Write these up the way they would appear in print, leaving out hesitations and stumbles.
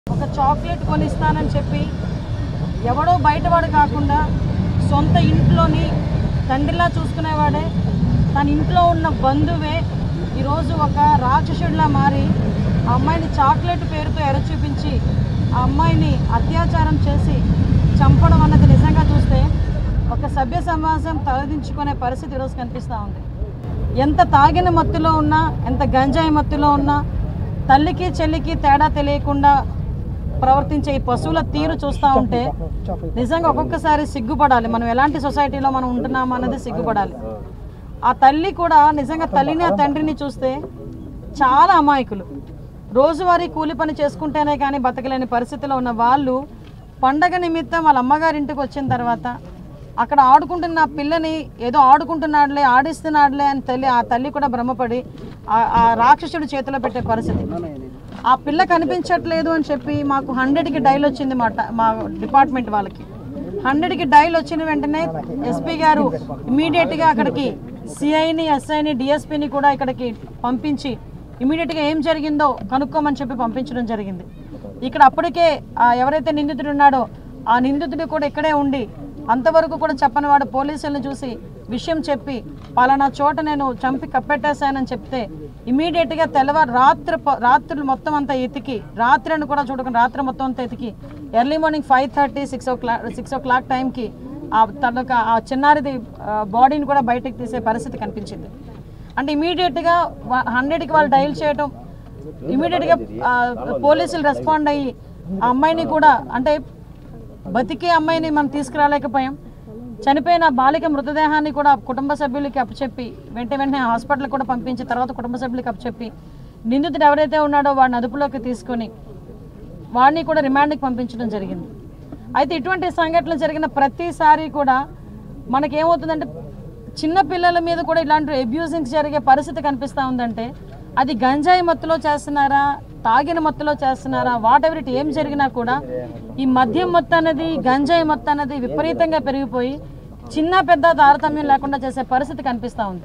ఒక చాక్లెట్ కొనిస్తానని చెప్పి ఎవడో బయటవాడు కాకుండా సొంత ఇంట్లోని తండ్రిలా చూసుకునేవాడే తన ఇంట్లో ఉన్న బంధువే ఈరోజు ఒక రాక్షసుడిలా మారి ఆ అమ్మాయిని చాక్లెట్ పేరుతో ఎర చూపించి ఆ అమ్మాయిని అత్యాచారం చేసి చంపడం అన్నది నిజంగా చూస్తే ఒక సభ్య సమాజం తలదించుకునే పరిస్థితి ఈరోజు కనిపిస్తూ ఉంది. ఎంత తాగిన మత్తులో ఉన్నా, ఎంత గంజాయి మత్తులో ఉన్నా తల్లికి చెల్లికి తేడా తెలియకుండా ప్రవర్తించే ఈ పశువుల తీరు చూస్తూ ఉంటే నిజంగా ఒక్కొక్కసారి సిగ్గుపడాలి. మనం ఎలాంటి సొసైటీలో మనం ఉంటున్నామా అన్నది సిగ్గుపడాలి. ఆ తల్లి కూడా నిజంగా తల్లిని ఆ తండ్రిని చూస్తే చాలా అమాయకులు. రోజువారీ కూలి పని చేసుకుంటేనే కానీ బతకలేని పరిస్థితిలో ఉన్న వాళ్ళు పండగ నిమిత్తం వాళ్ళ అమ్మగారింటికి వచ్చిన తర్వాత అక్కడ ఆడుకుంటున్న పిల్లని ఏదో ఆడుకుంటున్నాడులే ఆడిస్తున్నాడులే అని ఆ తల్లి కూడా భ్రమపడి ఆ రాక్షసుడి చేతిలో పెట్టే పరిస్థితి. ఆ పిల్ల కనిపించట్లేదు అని చెప్పి మాకు 100కి డైల్ వచ్చింది మా డిపార్ట్మెంట్ వాళ్ళకి. 100కి డైల్ వచ్చిన వెంటనే ఎస్పీ గారు ఇమీడియట్గా అక్కడికి సిఐని, ఎస్ఐని, డిఎస్పీని కూడా ఇక్కడికి పంపించి ఇమీడియట్గా ఏం జరిగిందో కనుక్కోమని చెప్పి పంపించడం జరిగింది. ఇక్కడ అప్పటికే ఎవరైతే నిందితుడు ఉన్నాడో ఆ నిందితుడు కూడా ఇక్కడే ఉండి అంతవరకు కూడా చెప్పని వాడు పోలీసులను చూసి విషయం చెప్పి పలానా చోట నేను చంపి కప్పెట్టేశానని చెప్తే ఇమీడియట్గా తెల్లవారు రాత్రులు మొత్తం అంతా ఎతికి, రాత్రిని కూడా చూడకుండా రాత్రి మొత్తం అంతా ఎతికి ఎర్లీ మార్నింగ్ 5:30, 6 o'clock టైంకి ఆ చిన్నారిది బాడీని కూడా బయటకు తీసే పరిస్థితి కనిపించింది. అంటే ఇమీడియట్గా 100కి వాళ్ళు డైల్ చేయటం, ఇమీడియట్గా పోలీసులు రెస్పాండ్ అయ్యి ఆ అమ్మాయిని కూడా, అంటే బతికే అమ్మాయిని మనం తీసుకురాలేకపోయాం, చనిపోయిన బాలిక మృతదేహాన్ని కూడా కుటుంబ సభ్యులకి అప్పచెప్పి వెంటనే హాస్పిటల్కి కూడా పంపించి తర్వాత కుటుంబ సభ్యులకి అప్పచెప్పి నిందితుడు ఎవరైతే ఉన్నాడో వాడిని అదుపులోకి తీసుకొని వాడిని కూడా రిమాండ్కి పంపించడం జరిగింది. అయితే ఇటువంటి సంఘటనలు జరిగిన ప్రతిసారి కూడా మనకేమవుతుందంటే చిన్న పిల్లల మీద కూడా ఇలాంటి అబ్యూజింగ్స్ జరిగే పరిస్థితి కనిపిస్తూ ఉందంటే అది గంజాయి మత్తులో చేస్తున్నారా, తాగిన మత్తులో చేస్తున్నారా, వాట్ ఎవర్ ఇట్ ఏం జరిగినా కూడా ఈ మద్యం మత్తు అనేది, గంజాయి మత్తు అనేది విపరీతంగా పెరిగిపోయి చిన్న పెద్ద తారతమ్యం లేకుండా చేసే పరిస్థితి కనిపిస్తూ ఉంది.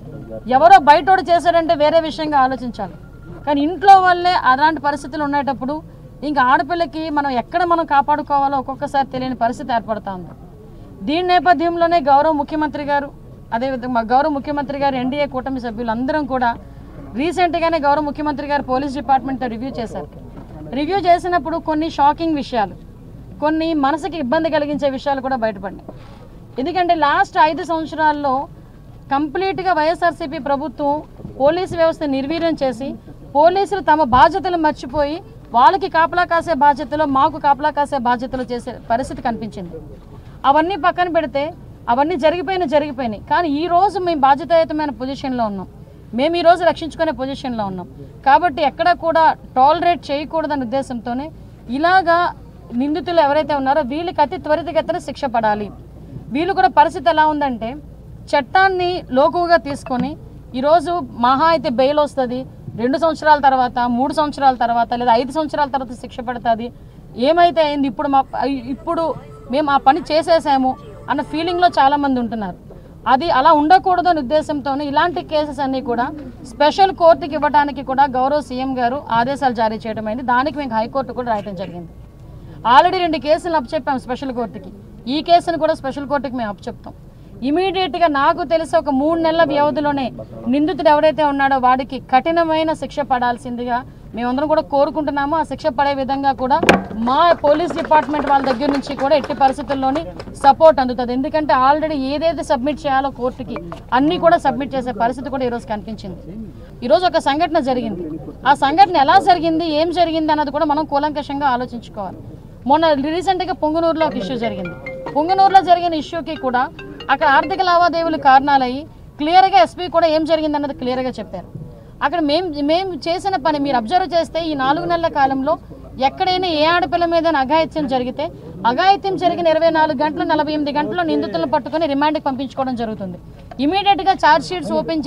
ఎవరో బయటోడు చేశాడంటే వేరే విషయంగా ఆలోచించాలి, కానీ ఇంట్లో వాళ్ళే అలాంటి పరిస్థితులు ఉండేటప్పుడు ఇంకా ఆడపిల్లకి మనం కాపాడుకోవాలో ఒక్కొక్కసారి తెలియని పరిస్థితి ఏర్పడుతూ ఉంది. దీని నేపథ్యంలోనే గౌరవ ముఖ్యమంత్రి గారు, అదేవిధంగా గౌరవ ముఖ్యమంత్రి గారు, ఎన్డీఏ కూటమి సభ్యులు అందరం కూడా రీసెంట్గానే గౌరవ ముఖ్యమంత్రి గారు పోలీస్ డిపార్ట్మెంట్తో రివ్యూ చేశారు. రివ్యూ చేసినప్పుడు కొన్ని షాకింగ్ విషయాలు, కొన్ని మనసుకి ఇబ్బంది కలిగించే విషయాలు కూడా బయటపడినాయి. ఎందుకంటే లాస్ట్ 5 సంవత్సరాల్లో కంప్లీట్గా వైఎస్ఆర్సీపీ ప్రభుత్వం పోలీసు వ్యవస్థ నిర్వీర్యం చేసి పోలీసులు తమ బాధ్యతలు మర్చిపోయి వాళ్ళకి కాపలా కాసే బాధ్యతలో మాకు కాపలా కాసే బాధ్యతలు చేసే పరిస్థితి కనిపించింది. అవన్నీ పక్కన పెడితే అవన్నీ జరిగిపోయినాయి. కానీ ఈరోజు మేము బాధ్యతాయుతమైన పొజిషన్లో ఉన్నాం, మేము ఈరోజు రక్షించుకునే పొజిషన్లో ఉన్నాం. కాబట్టి ఎక్కడ కూడా టాలరేట్ చేయకూడదనే ఉద్దేశంతోనే ఇలాగా నిందితులు ఎవరైతే ఉన్నారో వీళ్ళకి అతి త్వరితగతిన శిక్ష పడాలి. వీళ్ళు కూడా పరిస్థితి ఎలా ఉందంటే చట్టాన్ని లోకుగా తీసుకొని ఈరోజు మహా అయితే బెయిల్ వస్తుంది, 2 సంవత్సరాల తర్వాత, 3 సంవత్సరాల తర్వాత, లేదా 5 సంవత్సరాల తర్వాత శిక్ష పడుతుంది. ఏమైతే అయింది, ఇప్పుడు మేము ఆ పని చేసేసాము అన్న ఫీలింగ్లో చాలామంది ఉంటున్నారు. అది అలా ఉండకూడదు అనే ఉద్దేశంతోనే ఇలాంటి కేసెస్ అన్నీ కూడా స్పెషల్ కోర్టుకి ఇవ్వడానికి కూడా గౌరవ సీఎం గారు ఆదేశాలు జారీ చేయడం అయింది. దానికి మేము హైకోర్టు కూడా రాయడం జరిగింది. ఆల్రెడీ 2 కేసులను అప్పచెప్పాం స్పెషల్ కోర్టుకి. ఈ కేసును కూడా స్పెషల్ కోర్టుకి మేము అప్పచెప్తాం. ఇమీడియట్గా నాకు తెలిసి ఒక 3 నెలల వ్యవధిలోనే నిందితుడు ఎవరైతే ఉన్నాడో వాడికి కఠినమైన శిక్ష పడాల్సిందిగా మేమందరం కూడా కోరుకుంటున్నాము. ఆ శిక్ష పడే విధంగా కూడా మా పోలీస్ డిపార్ట్మెంట్ వాళ్ళ దగ్గర నుంచి కూడా ఎట్టి పరిస్థితుల్లోని సపోర్ట్ అందుతుంది. ఎందుకంటే ఆల్రెడీ ఏదైతే సబ్మిట్ చేయాలో కోర్టుకి అన్నీ కూడా సబ్మిట్ చేసే పరిస్థితి కూడా ఈరోజు కనిపించింది. ఈరోజు ఒక సంఘటన జరిగింది, ఆ సంఘటన ఎలా జరిగింది, ఏం జరిగింది అన్నది కూడా మనం కూలంకషంగా ఆలోచించుకోవాలి. మొన్న రీసెంట్గా పొంగనూరులో ఒక ఇష్యూ జరిగింది. పొంగనూరులో జరిగిన ఇష్యూకి కూడా అక్కడ ఆర్థిక లావాదేవీలు కారణాలయ్యి క్లియర్గా ఎస్పీ కూడా ఏం జరిగింది అన్నది క్లియర్గా చెప్పారు. అక్కడ మేము చేసిన పని మీరు అబ్జర్వ్ చేస్తే ఈ 4 నెలల కాలంలో ఎక్కడైనా ఏ ఆడపిల్ల మీద అఘాయిత్యం జరిగితే అఘాయిత్యం జరిగిన 24 గంటలు 48 గంటల్లో నిందితులను పట్టుకొని రిమాండ్కి పంపించుకోవడం జరుగుతుంది. ఇమీడియట్గా ఛార్జ్ షీట్స్ ఓపెన్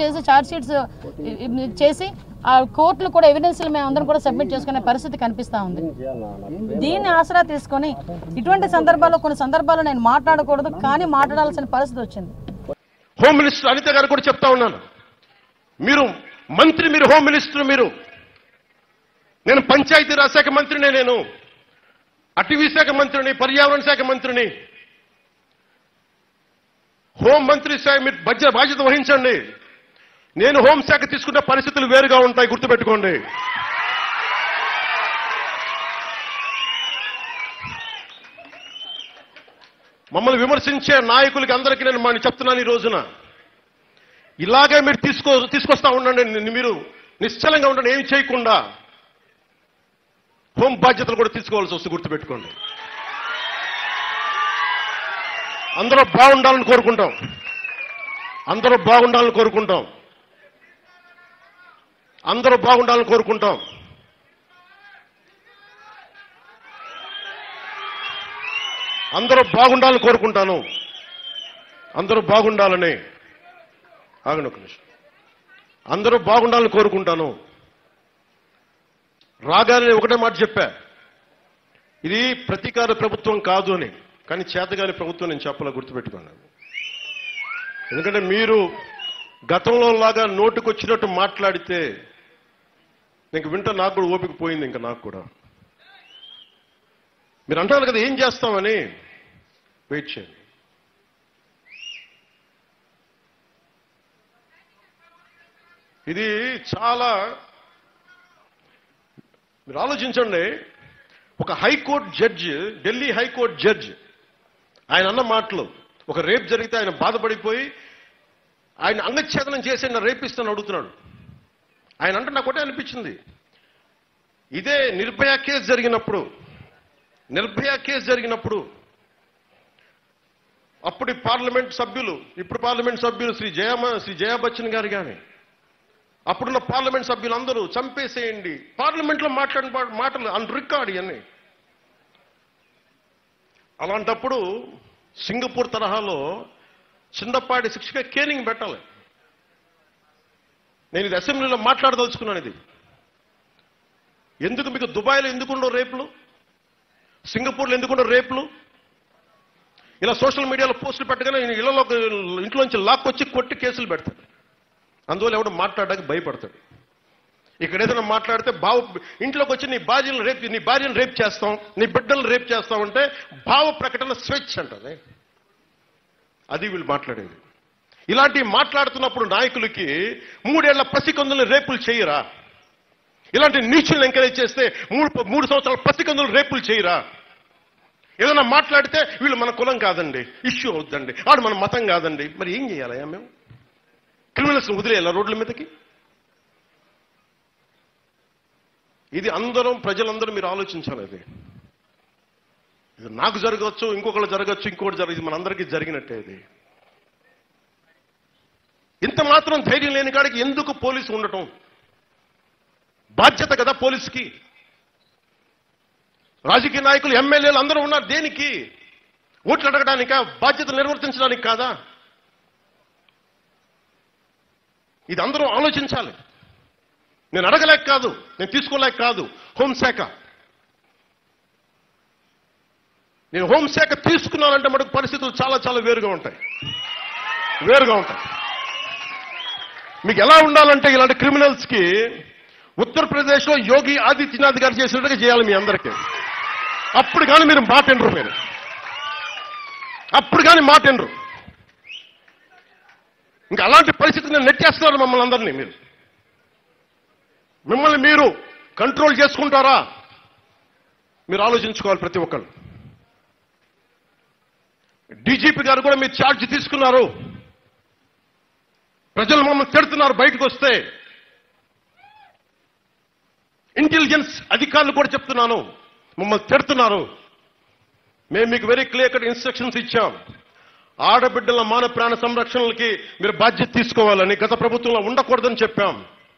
చేసి ఆ కోర్టులు కూడా ఎవిడెన్స్లు మేము అందరం కూడా సబ్మిట్ చేసుకునే పరిస్థితి కనిపిస్తూ ఉంది. దీన్ని ఆసరా తీసుకొని ఇటువంటి సందర్భాల్లో కొన్ని సందర్భాల్లో నేను మాట్లాడకూడదు, కానీ మాట్లాడాల్సిన పరిస్థితి వచ్చింది. హోమ్ మినిస్టర్ అనిత గారు కూడా చెప్తా ఉన్నాను, మీరు మంత్రి, మీరు హోమ్ మినిస్టర్, మీరు నేను పంచాయతీరాజ్ శాఖ మంత్రినే, నేను అటవీ శాఖ మంత్రిని, పర్యావరణ శాఖ మంత్రిని, హోంమంత్రి శాఖ మీరు బాధ్యత వహించండి. నేను హోంశాఖ తీసుకున్న పరిస్థితులు వేరుగా ఉంటాయి, గుర్తుపెట్టుకోండి. మమ్మల్ని విమర్శించే నాయకులకి అందరికీ నేను చెప్తున్నాను ఈ రోజున, ఇలాగే మీరు తీసుకొస్తా ఉండండి. మీరు నిశ్చలంగా ఉండండి, ఏమి చేయకుండా. హోం బాధ్యతలు కూడా తీసుకోవాల్సి వస్తుంది, గుర్తుపెట్టుకోండి. అందరూ బాగుండాలని కోరుకుంటాం, అందరూ బాగుండాలని కోరుకుంటాం, అందరూ బాగుండాలని కోరుకుంటాం. అందరూ బాగుండాలని కోరుకుంటాను, అందరూ బాగుండాలని. ఆగండి ఒక నిమిషం. అందరూ బాగుండాలని కోరుకుంటాను. రాగానే ఒకటే మాట చెప్పా, ఇది ప్రతీకార ప్రభుత్వం కాదు అని. కానీ చేతగాని ప్రభుత్వం నేను చెప్పాల, గుర్తుపెట్టుకున్నాను. ఎందుకంటే మీరు గతంలో లాగా నోటుకొచ్చినట్టు మాట్లాడితే ఇంక వింట నాకు కూడా ఓపిక పోయింది. ఇంకా నాకు కూడా మీరు అంటారు కదా ఏం చేస్తామని, వెయిట్ చేయండి. ఇది చాలా మీరు ఆలోచించండి. ఒక high court judge, Delhi high court judge, ఆయన అన్న మాటలు, ఒక రేప్ జరిగితే ఆయన బాధపడిపోయి ఆయన అంగచ్ఛేదనం చేసి నా రేపిస్తాను అడుగుతున్నాడు. ఆయన అంటే నాకు ఒకటే అనిపించింది, ఇదే నిర్భయ కేసు జరిగినప్పుడు అప్పుడు పార్లమెంట్ సభ్యులు, ఇప్పుడు పార్లమెంట్ సభ్యులు శ్రీ జయా బచ్చన్ గారు కానీ అప్పుడున్న పార్లమెంట్ సభ్యులు అందరూ చంపేసేయండి, పార్లమెంట్లో మాట్లాడిన మాటలు అన్ రికార్డ్ ఇవన్నీ. అలాంటప్పుడు సింగపూర్ తరహాలో చిన్నపాటి శిక్షగా కేనింగ్ పెట్టాలి. నేను ఇది అసెంబ్లీలో మాట్లాడదలుచుకున్నాను. ఇది ఎందుకు మీకు దుబాయ్లో ఎందుకుండో రేపులు, సింగపూర్లో ఎందుకుండో రేపులు? ఇలా సోషల్ మీడియాలో పోస్టులు పెట్టగానే ఇంట్లోంచి లాక్కొచ్చి కొట్టి కేసులు పెడతాడు. అందువల్ల ఎవడు మాట్లాడడానికి భయపడతాడు. ఇక్కడ ఏదైనా మాట్లాడితే ఇంట్లోకి వచ్చి నీ భార్యను రేప్ చేస్తాం, నీ బిడ్డలను రేప్ చేస్తామంటే భావ ప్రకటన స్వేచ్ఛ అంటది. అది వీళ్ళు మాట్లాడేది. ఇలాంటివి మాట్లాడుతున్నప్పుడు నాయకులకి 3 ఏళ్ల పసికందులను రేపులు చేయరా? ఇలాంటి నీచులను ఎంకరేజ్ చేస్తే 3 సంవత్సరాల పసికందులు రేపులు చేయరా? ఏదైనా మాట్లాడితే వీళ్ళు మన కులం కాదండి, ఇష్యూ అవుద్దండి, ఆడు మన మతం కాదండి. మరి ఏం చేయాలయ్యా మేము? క్రిమినల్స్ వదిలేయాలా రోడ్ల మీదకి? ఇది ప్రజలందరూ మీరు ఆలోచించాలి. ఇది నాకు జరగవచ్చు, ఇంకొకళ్ళు జరగచ్చు, ఇంకోటి జరగదు, ఇది మనందరికీ జరిగినట్టే. ఇది ఇంత మాత్రం ధైర్యం లేని కాడికి ఎందుకు పోలీసు ఉండటం? బాధ్యత కదా పోలీసుకి. రాజకీయ నాయకులు, ఎమ్మెల్యేలు అందరూ ఉన్నారు దేనికి? ఓట్లు అడగడానికా? బాధ్యత నిర్వర్తించడానికి కాదా? ఇది అందరూ ఆలోచించాలి. నేను అడగలేక కాదు, నేను తీసుకోలేక కాదు. నేను హోంశాఖ తీసుకున్నానంటే మనకు పరిస్థితులు చాలా చాలా వేరుగా ఉంటాయి. మీకు ఎలా ఉండాలంటే ఇలాంటి క్రిమినల్స్ కి ఉత్తరప్రదేశ్లో యోగి ఆదిత్యనాథ్ గారు చేసినట్టుగా చేయాలి మీ అందరికీ. అప్పుడు కానీ మీరు మాటినరు. ఇంకా అలాంటి పరిస్థితిని నెట్టేస్తున్నారు మమ్మల్ని అందరినీ. మిమ్మల్ని మీరు కంట్రోల్ చేసుకుంటారా? మీరు ఆలోచించుకోవాలి ప్రతి ఒక్కరు. డీజీపీ గారు కూడా మీరు ఛార్జ్ తీసుకున్నారు. ప్రజలు మమ్మల్ని తిడుతున్నారు బయటకు వస్తే. ఇంటెలిజెన్స్ అధికారులు కూడా చెప్తున్నాను, మమ్మల్ని తిడుతున్నారు. మేము మీకు వెరీ క్లియర్ కట్ ఇన్స్ట్రక్షన్స్ ఇచ్చాం. ఆడబిడ్డల మాన ప్రాణ సంరక్షణలకి మీరు బాధ్యత తీసుకోవాలని. గత ప్రభుత్వంలో ఉండకూడదని చెప్పాం.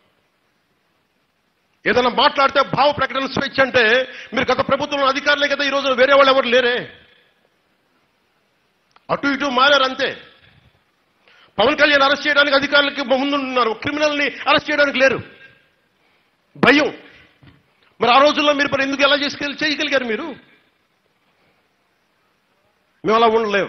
ఏదైనా మాట్లాడితే భావ ప్రకటన స్వేచ్ఛ అంటే మీరు గత ప్రభుత్వంలో అధికారులే కదా, ఈ రోజు వేరే వాళ్ళు ఎవరు లేరే. అటు ఇటు మారారు అంతే. పవన్ కళ్యాణ్ అరెస్ట్ చేయడానికి అధికారులకి ముందున్నారు, క్రిమినల్ని అరెస్ట్ చేయడానికి లేరు. భయం. మరి ఆ రోజుల్లో మీరు ఎందుకు ఎలా చేయగలిగారు? మీరు మేము అలా ఉండలేవు.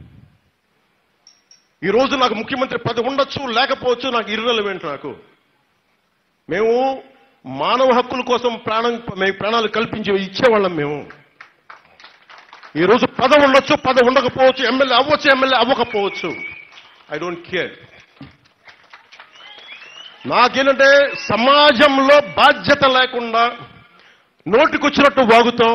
ఈ రోజు నాకు ముఖ్యమంత్రి పదవి ఉండొచ్చు, లేకపోవచ్చు, నాకు ఇర్రెలవెంట్. మేము మానవ హక్కుల కోసం ప్రాణాలు కల్పించి ఇచ్చేవాళ్ళం మేము. ఈరోజు పదవి ఉండొచ్చు, పదవి ఉండకపోవచ్చు, ఎమ్మెల్యే అవ్వచ్చు, ఎమ్మెల్యే అవ్వకపోవచ్చు. I don't care. నాకేంటంటే సమాజంలో బాధ్యత లేకుండా నోటికొచ్చినట్టు వాగుతాం,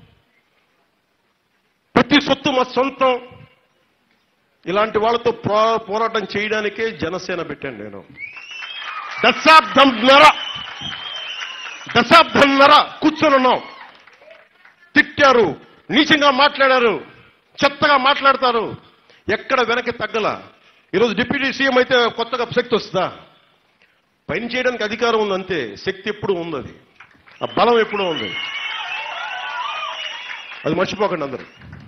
ప్రతి సొత్తు మా సొంతం, ఇలాంటి వాళ్ళతో పోరాటం చేయడానికే జనసేన పెట్టాను నేను. దశాబ్దంన్నర కూర్చొనున్నాం. తిట్టారు, నీచంగా మాట్లాడారు, చెత్తగా మాట్లాడతారు, ఎక్కడ వెనక్కి తగ్గల. ఈరోజు డిప్యూటీ సీఎం అయితే కొత్తగా శక్తి వస్తుందా? పని చేయడానికి అధికారం ఉంది అంతే, శక్తి ఎప్పుడూ ఉంది, అది ఆ బలం ఎప్పుడూ ఉంది, అది మర్చిపోకండి అందరూ.